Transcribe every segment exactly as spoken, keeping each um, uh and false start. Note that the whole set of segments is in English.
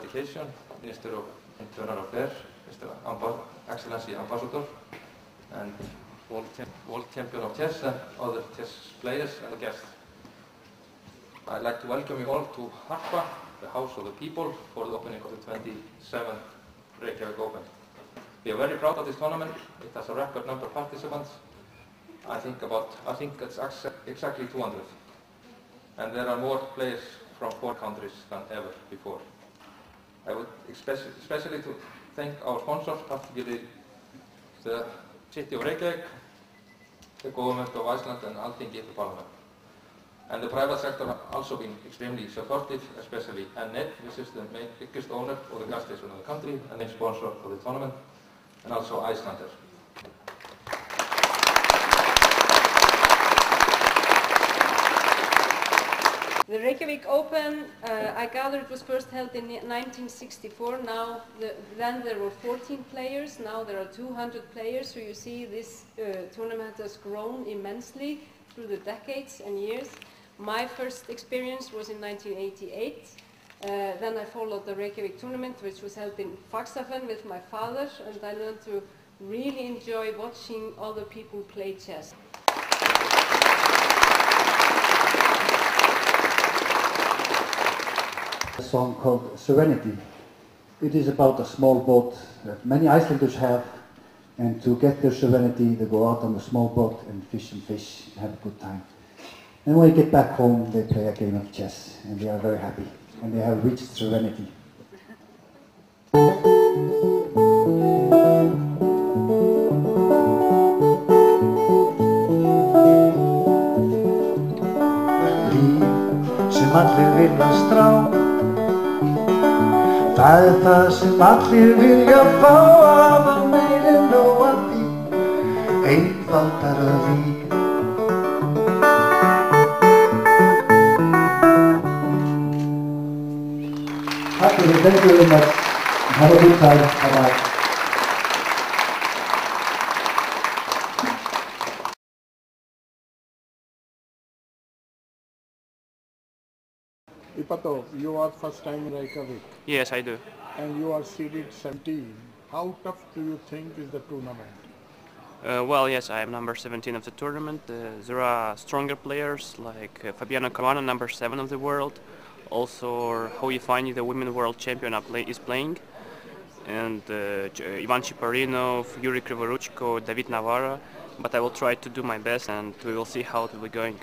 Education, Minister of Internal Affairs, Mister Amba Excellency Ambassador, and World, World Champion of Chess and other chess players and guests. I'd like to welcome you all to Harpa, the House of the People, for the opening of the twenty-seventh Reykjavik Open. We are very proud of this tournament. It has a record number of participants. I think about, I think it's exactly two hundred. And there are more players from four countries than ever before. I would especially, especially to thank our sponsors, particularly the City of Reykjavik, the Government of Iceland, and Alþingi, the Parliament. And the private sector has also been extremely supportive, especially N one, which is the main, biggest owner of the gas station in the country and main sponsor for the tournament, and also Icelanders. The Reykjavik Open, uh, I gather it was first held in nineteen sixty-four. Now, the, then there were fourteen players. Now there are two hundred players. So you see, this uh, tournament has grown immensely through the decades and years. My first experience was in nineteen eighty-eight. Uh, then I followed the Reykjavik tournament, which was held in Faxafen with my father, and I learned to really enjoy watching other people play chess. A song called Serenity. It is about a small boat that many Icelanders have, and to get their serenity they go out on the small boat and fish and fish and have a good time. And when they get back home they play a game of chess and they are very happy and they have reached serenity. Sem allir vilja strá, það er það sem allir vilja fá, hafa meir en nóg af því, einfaldara líf. Thank you very much. Have a good time. Bye-bye. Ipato, you are first time in Reykjavik. Yes, I do. And you are seeded seventeen. How tough do you think is the tournament? Uh, well, yes, I am number seventeen of the tournament. Uh, there are stronger players like uh, Fabiano Caruana, number seven of the world. Also, Howie Fani, the women world champion, play, is playing. And uh, Ivan Chiparino, Yuri Krivoruchko, David Navarra. But I will try to do my best and we will see how it will be going.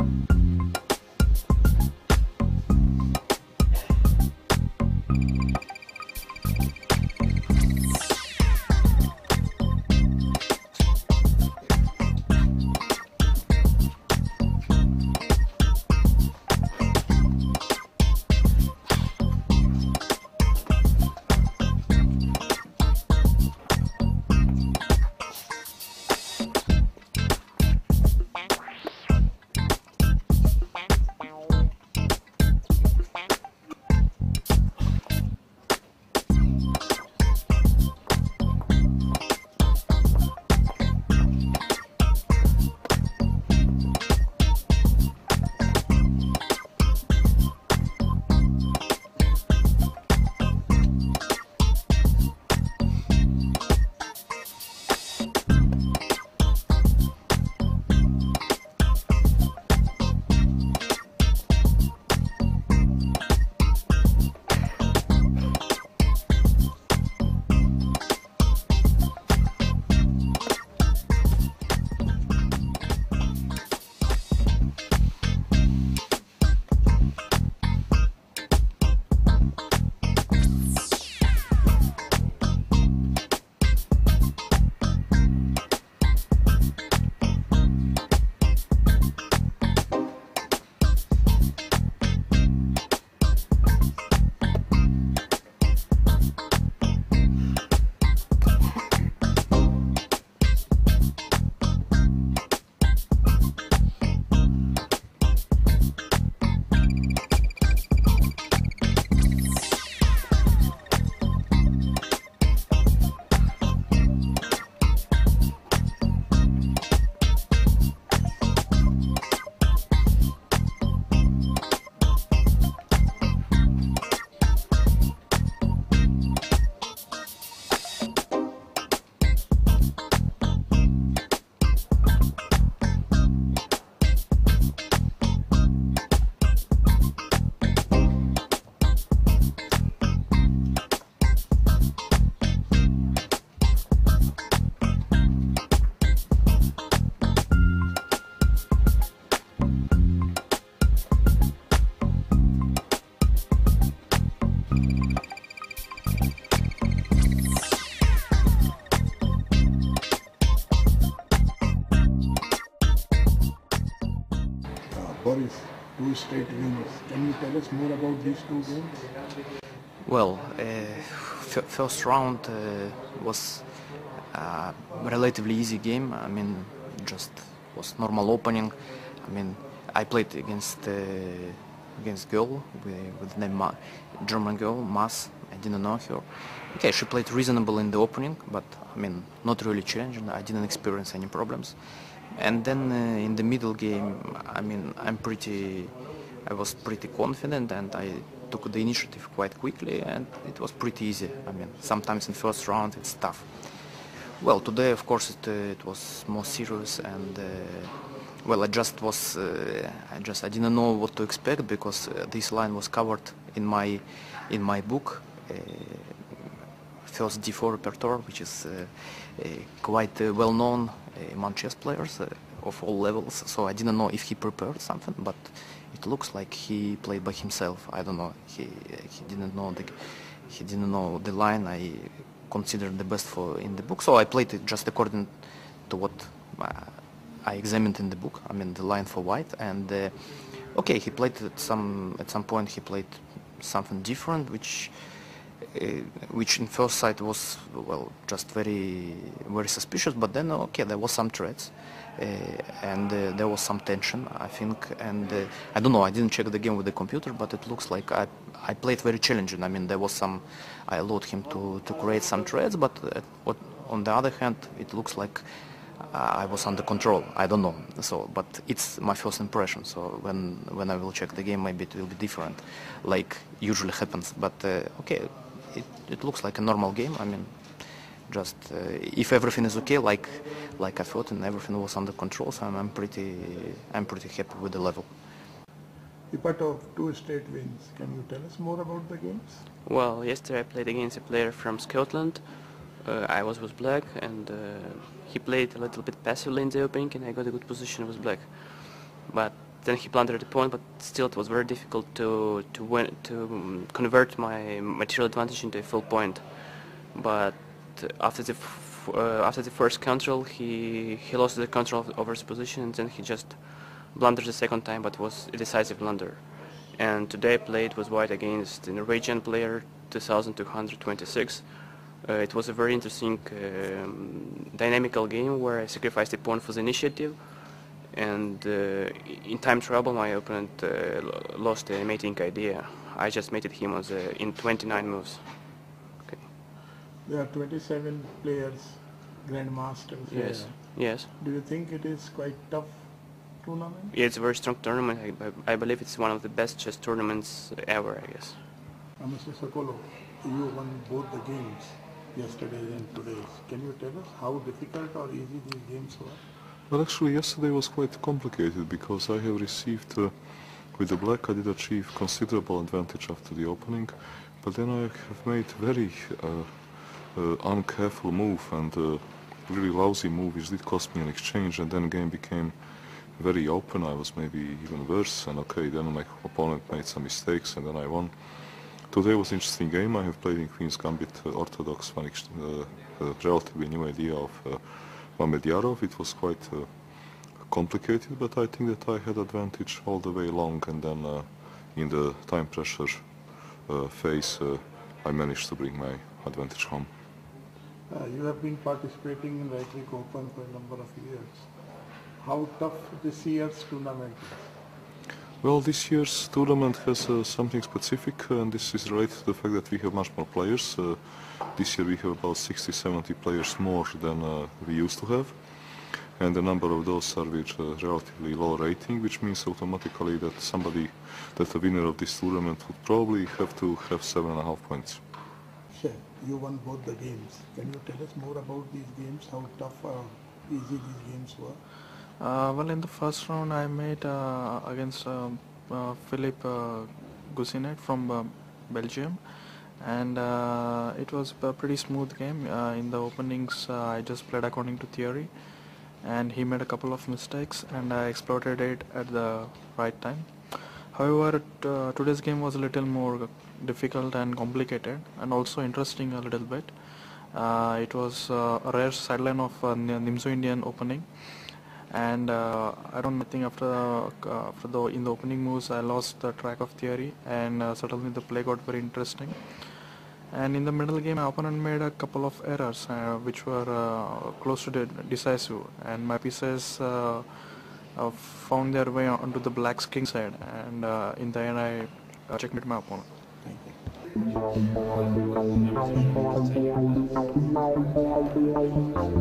Boris, two state wins. Can you tell us more about these two games? Well, uh, f first round uh, was a relatively easy game. I mean, just was normal opening. I mean, I played against uh, against girl with, with name Ma German girl, Mas. I didn't know her. Okay, she played reasonable in the opening, but I mean, not really challenging. I didn't experience any problems. And then uh, in the middle game, I mean, I'm pretty, I was pretty confident, and I took the initiative quite quickly, and it was pretty easy. I mean, sometimes in first round it's tough. Well, today, of course, it, uh, it was more serious, and uh, well, I just was, uh, I just, I didn't know what to expect, because uh, this line was covered in my, in my book, uh, first D four repertoire, which is uh, uh, quite uh, well known among chess players uh, of all levels. So I didn't know if he prepared something, but it looks like he played by himself. I don't know. He he didn't know the he didn't know the line I considered the best for in the book. So I played it just according to what uh, I examined in the book. I mean, the line for white. And uh, okay, he played at some at some point. He played something different, which. Uh, which in first sight was, well, just very very suspicious, but then okay, there was some threats, uh, and uh, there was some tension, I think, and uh, I don't know, I didn't check the game with the computer, but it looks like I, I played very challenging. I mean, there was some, I allowed him to, to create some threats, but uh, what, on the other hand, it looks like uh, I was under control. I don't know, so, but it's my first impression, so when, when I will check the game, maybe it will be different, like usually happens, but uh, okay. It, it looks like a normal game. I mean, just uh, if everything is okay, like like I thought, and everything was under control, so I'm, I'm pretty I'm pretty happy with the level. You part of two state wins. Can you tell us more about the games? Well, yesterday I played against a player from Scotland. Uh, I was with black, and uh, he played a little bit passively in the opening, and I got a good position with black. But then he blundered the pawn, but still it was very difficult to to win, to um, convert my material advantage into a full point. But after the f uh, after the first control, he he lost the control over his position, and then he just blundered the second time, but it was a decisive blunder. And today I played with white against a Norwegian player, two thousand two hundred twenty-six. Uh, it was a very interesting, um, dynamical game where I sacrificed a pawn for the initiative, and uh, in time trouble my opponent uh, lost a mating idea. I just mated him on the, in twenty-nine moves. Okay. There are twenty-seven players, grandmasters. Yes. Here. Yes. Do you think it is quite tough tournament? Yeah, it's a very strong tournament. I, I believe it's one of the best chess tournaments ever, I guess. Uh, Mister Sokolo, you won both the games, yesterday and today. Can you tell us how difficult or easy these games were? Well, actually, yesterday was quite complicated because I have received, uh, with the black, I did achieve considerable advantage after the opening, but then I have made very uh, uh, uncareful move and uh, really lousy move, which did cost me an exchange, and then game became very open. I was maybe even worse, and okay, then my opponent made some mistakes, and then I won. Today was an interesting game. I have played in Queen's Gambit uh, Orthodox, one uh, uh, relatively new idea of uh, Mamedjarov. It was quite uh, complicated, but I think that I had advantage all the way along, and then uh, in the time pressure uh, phase uh, I managed to bring my advantage home. Uh, you have been participating in Reykjavik Open for a number of years. How tough this year's tournament is? Well, this year's tournament has uh, something specific, uh, and this is related to the fact that we have much more players. Uh, this year we have about sixty seventy players more than uh, we used to have, and a number of those are with uh, relatively low rating, which means automatically that somebody, that the winner of this tournament would probably have to have seven and a half points. Sure. You won both the games. Can you tell us more about these games, how tough or easy these games were? Uh, well, in the first round I made uh, against uh, uh, Philippe uh, Goussinet from uh, Belgium, and uh, it was a pretty smooth game. Uh, in the openings uh, I just played according to theory, and he made a couple of mistakes and I exploited it at the right time. However, uh, today's game was a little more difficult and complicated, and also interesting a little bit. Uh, it was uh, a rare sideline of uh, Nimzo Indian opening. And uh, I don't think after uh, after the in the opening moves I lost the track of theory, and uh, suddenly the play got very interesting. And in the middle game my opponent made a couple of errors uh, which were uh, close to the decisive, and my pieces uh, uh, found their way onto the black's king side, and uh, in the end I uh, checkmated my opponent. Thank you.